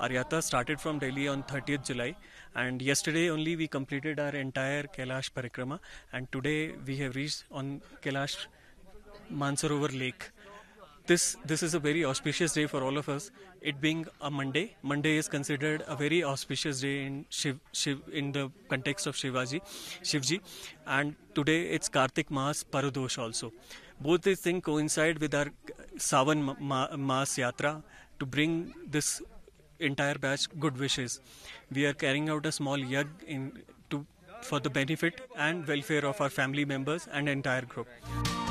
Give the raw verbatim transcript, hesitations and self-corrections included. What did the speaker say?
Our yatra started from Delhi on thirtieth July, and yesterday only we completed our entire Kailash Parikrama, and today we have reached on Kailash Mansarovar Lake. This this is a very auspicious day for all of us. It being a Monday, Monday is considered a very auspicious day in Shiv, Shiv in the context of Shivaji, Shivji, and today it's Kartik Maas Paradosh also. Both these things coincide with our Savan Ma- Ma- Maas Yatra to bring this entire batch good wishes. We are carrying out a small yag in to for the benefit and welfare of our family members and entire group.